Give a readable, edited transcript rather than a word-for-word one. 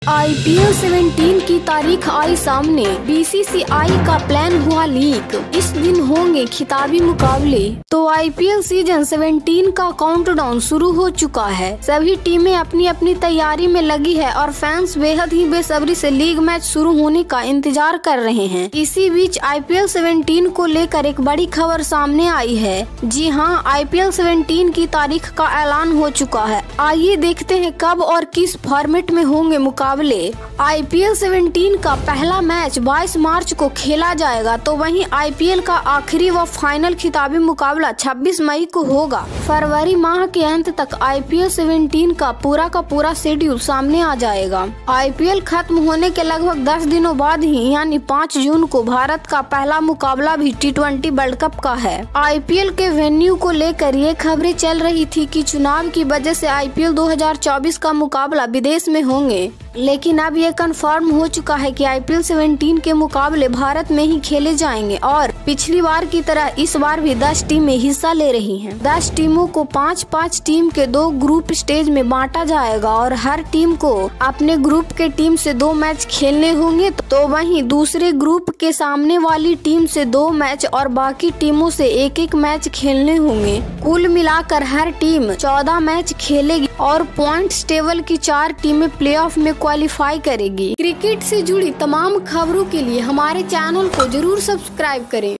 IPL 17 की तारीख आई सामने। BCCI का प्लान हुआ लीक। इस दिन होंगे खिताबी मुकाबले। तो IPL सीजन 17 का काउंटडाउन शुरू हो चुका है। सभी टीमें अपनी अपनी तैयारी में लगी है और फैंस बेहद ही बेसब्री से लीग मैच शुरू होने का इंतजार कर रहे हैं। इसी बीच IPL 17 को लेकर एक बड़ी खबर सामने आई है। जी हाँ, IPL 17 की तारीख का ऐलान हो चुका है। आइए देखते हैं कब और किस फॉर्मेट में होंगे मुकाबले। IPL 17 का पहला मैच 22 मार्च को खेला जाएगा, तो वहीं IPL का आखिरी व फाइनल खिताबी मुकाबला 26 मई को होगा। फरवरी माह के अंत तक IPL 17 का पूरा शेड्यूल सामने आ जाएगा। IPL खत्म होने के लगभग 10 दिनों बाद ही यानी 5 जून को भारत का पहला मुकाबला भी T20 वर्ल्ड कप का है। IPL के वेन्यू को लेकर ये खबरें चल रही थी कि चुनाव की वजह से IPL 2024 का मुकाबला विदेश में होंगे, लेकिन अब ये कंफर्म हो चुका है कि IPL 17 के मुकाबले भारत में ही खेले जाएंगे और पिछली बार की तरह इस बार भी 10 टीमें हिस्सा ले रही हैं। 10 टीमों को 5-5 टीम के 2 ग्रुप स्टेज में बांटा जाएगा और हर टीम को अपने ग्रुप के टीम से 2 मैच खेलने होंगे, तो वहीं दूसरे ग्रुप के सामने वाली टीम से 2 मैच और बाकी टीमों से 1-1 मैच खेलने होंगे। कुल मिलाकर हर टीम 14 मैच खेलेगी और पॉइंट्स टेबल की 4 टीमें प्लेऑफ में क्वालिफाई करेगी। क्रिकेट से जुड़ी तमाम खबरों के लिए हमारे चैनल को जरूर सब्सक्राइब करें।